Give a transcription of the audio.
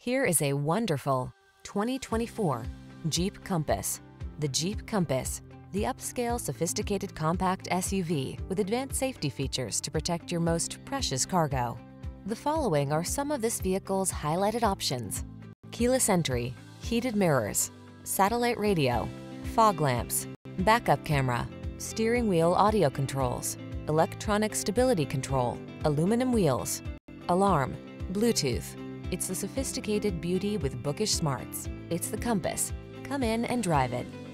Here is a wonderful 2024 Jeep Compass. The Jeep Compass, the upscale, sophisticated compact SUV with advanced safety features to protect your most precious cargo. The following are some of this vehicle's highlighted options: keyless entry, heated mirrors, satellite radio, fog lamps, backup camera, steering wheel audio controls, electronic stability control, aluminum wheels, alarm, Bluetooth. It's the sophisticated beauty with bookish smarts. It's the Compass. Come in and drive it.